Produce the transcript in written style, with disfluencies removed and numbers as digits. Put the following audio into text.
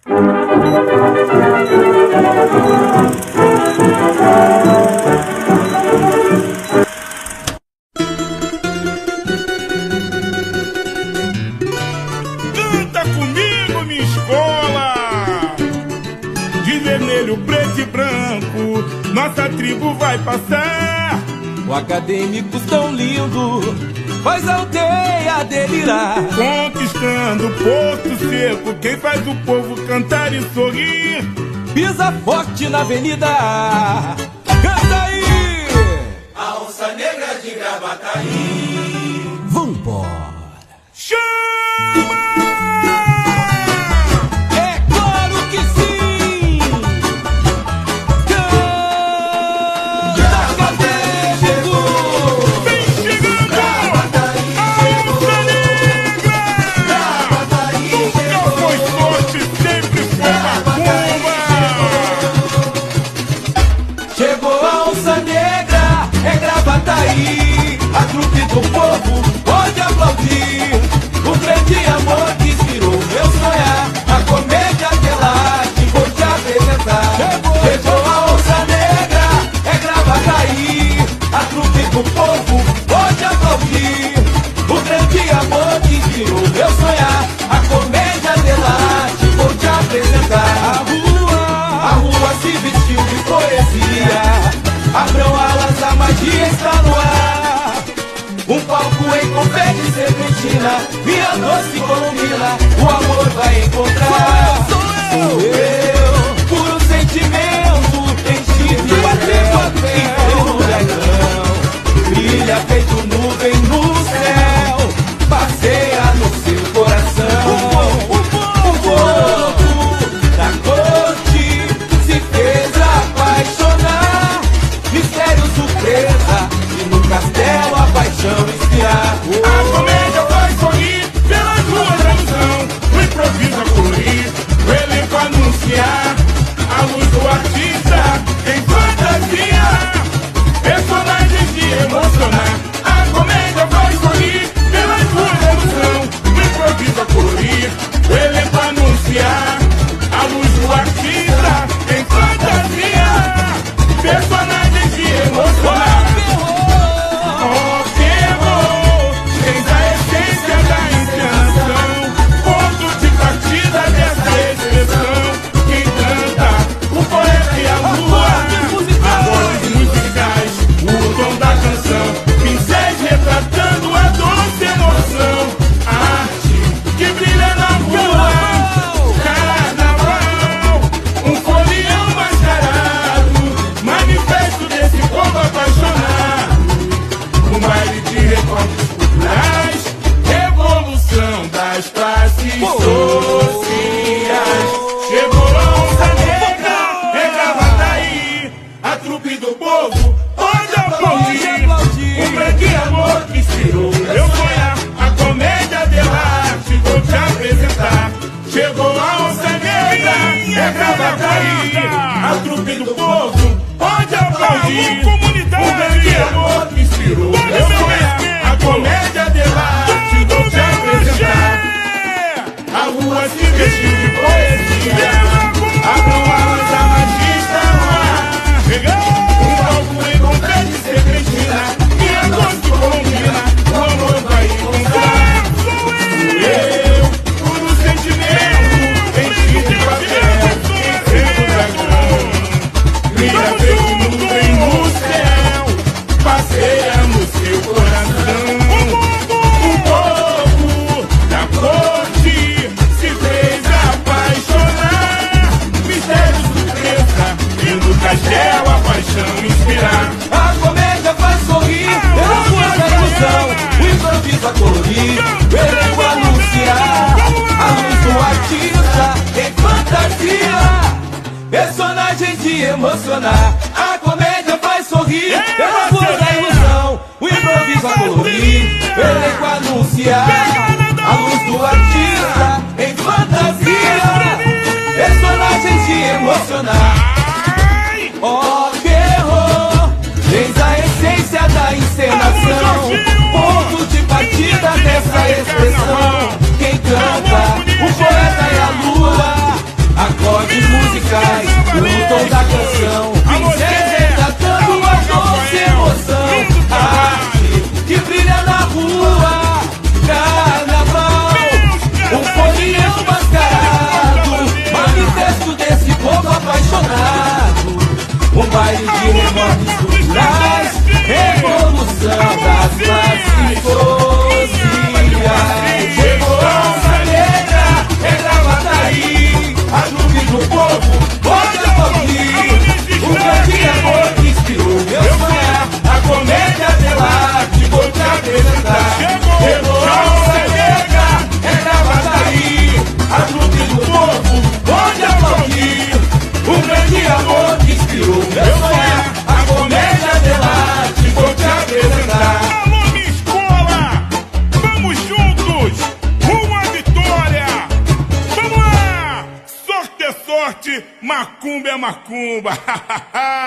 Canta comigo, minha escola! De vermelho, preto e branco, nossa tribo vai passar. O acadêmico tão lindo faz a aldeia delirar. Conquistando Porto Seco, quem faz o povo cantar e sorrir. Pisa forte na avenida, canta aí! A onça negra de Gravataí. Vambora! Chama! É claro que sim! Canta, acadêmico! Vem chegando! Gravataí A onça negra! Gravataí Nunca foi sorte, sempre foi macumba! Chegou a onça negra, é Gravataí. A trupe do povo pode aplaudir. O grande amor que inspirou meu sonhar. A comédia dela arte vou te apresentar. Chegou a onça negra, é Gravataí. A trupe do povo pode aplaudir. O grande amor que inspirou meu sonhar. A comédia dela arte vou te apresentar. A rua se vestiu de poesia. Abram alas, a magia está no ar. Um palco em confete serpentina. Minha doce colombina, o amor vai encontrar. Sou eu, puro sentimento, enchido até em pleno dragão. Brilha feito nuvem no céu, passeia no seu coração. O povo da corte se fez apaixonar. Mistério, surpresa, e no castelo a paixão inspirar. A comédia vai sorrir pelas ruas da ilusão. O improviso a colorir, o elenco anunciar. A luz do artista em fantasia, personagens de emocionar. A comédia vai sorrir pelas ruas da ilusão. O improviso a colorir, o elenco anunciar. A luz do artista em fantasia, personagens de emocionar. Tens a essência da encenação, ponto de partida dessa expressão. Quem canta, o poeta e a lua, acordes musicais, o tom da canção, pincéis retratando a doce emoção. Arte que brilha na rua, carnaval, um folião mascarado, manifesto desse povo apaixonado. Um baile de recortes culturais, revolução das classes sociais. Chegou a onça negra, é Gravataí. A trupe do povo pode aplaudir. Um grande amor que inspirou meu sonhar. A comédia dela arte vou te apresentar. Chegou a onça negra, é Gravataí. A trupe do povo pode aplaudir. Um grande amor que inspirou meu sonhar. A comédia dela arte vou te apresentar. A rua se vestiu de poesia. Abram alas, a magia está no ar. Um palco em confete serpentina. Minha doce colombina, o amor vai encontrar. Sou eu, puro sentimento, enchido de papel, enchendo o dragão. Brilha feito nuvem no céu, passeia no seu coração. O povo da corte se fez apaixonar. Mistério, surpresa, e no castelo a paixão inspirar. A comédia faz sorrir pelas ruas da ilusão. O improviso a colorir, o elenco anunciar. A luz do artista em fantasia, personagens de emocionar. A comédia faz sorrir pelas ruas da ilusão. O improviso a colorir, o elenco anunciar. A luz do artista em fantasia, personagens de emocionar. Ó, terror, tens a essência da encenação, ponto de partida dessa expressão. Quem canta, o poeta e a lua, Norte, macumba é macumba.